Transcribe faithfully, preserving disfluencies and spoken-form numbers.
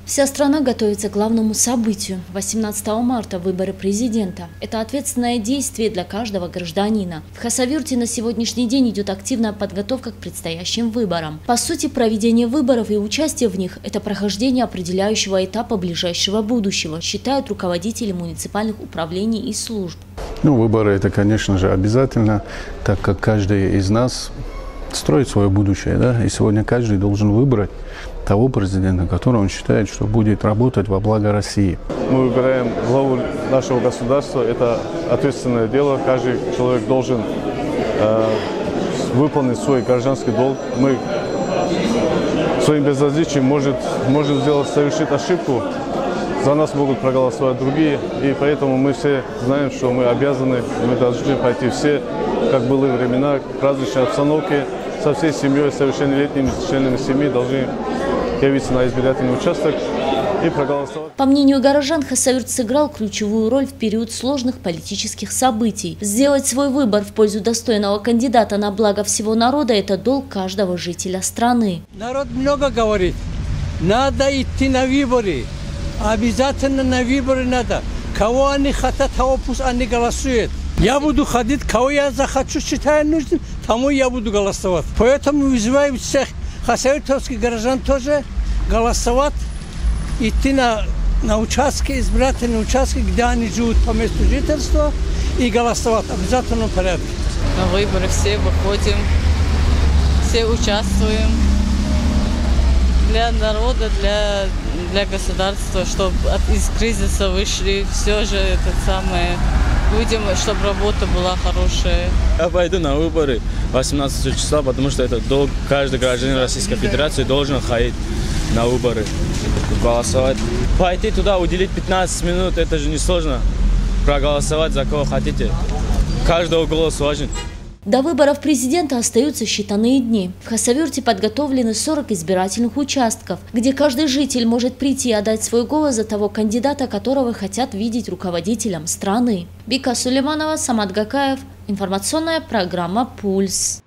Вся страна готовится к главному событию – восемнадцатого марта – выборы президента. Это ответственное действие для каждого гражданина. В Хасавюрте на сегодняшний день идет активная подготовка к предстоящим выборам. По сути, проведение выборов и участие в них – это прохождение определяющего этапа ближайшего будущего, считают руководители муниципальных управлений и служб. Ну, выборы – это, конечно же, обязательно, так как каждый из нас строит свое будущее, да, и сегодня каждый должен выбрать того президента, который он считает, что будет работать во благо России. Мы выбираем главу нашего государства. Это ответственное дело. Каждый человек должен э, выполнить свой гражданский долг. Мы своим безразличием может, можем сделать, совершить ошибку. За нас могут проголосовать другие. И поэтому мы все знаем, что мы обязаны, мы должны пойти все, как были времена, к праздничной обстановке, со всей семьей, совершеннолетними членами семьи должны явиться на избирательный участок и проголосовать. По мнению горожан, Хасавюрт сыграл ключевую роль в период сложных политических событий. Сделать свой выбор в пользу достойного кандидата на благо всего народа – это долг каждого жителя страны. Народ много говорит. Надо идти на выборы. Обязательно на выборы надо. Кого они хотят, того пусть они голосуют. Я буду ходить, кого я захочу, считаю нужным, тому я буду голосовать. Поэтому вызываю всех хасавюртовских горожан тоже голосовать, идти на, на участки, избирательные участки, где они живут по месту жительства, и голосовать в обязательном порядке. На выборы все выходим, все участвуем. Для народа, для, для государства, чтобы из кризиса вышли, все же это самое. Будем, чтобы работа была хорошая. Я пойду на выборы восемнадцатого числа, потому что это долг. Каждый гражданин Российской Федерации должен ходить на выборы, голосовать. Пойти туда, уделить пятнадцать минут, это же не сложно. Проголосовать за кого хотите. Каждого голос важен. До выборов президента остаются считанные дни. В Хасавюрте подготовлены сорок избирательных участков, где каждый житель может прийти и отдать свой голос за того кандидата, которого хотят видеть руководителем страны. Бика Сулейманова, Самат Гакаев. Информационная программа «Пульс».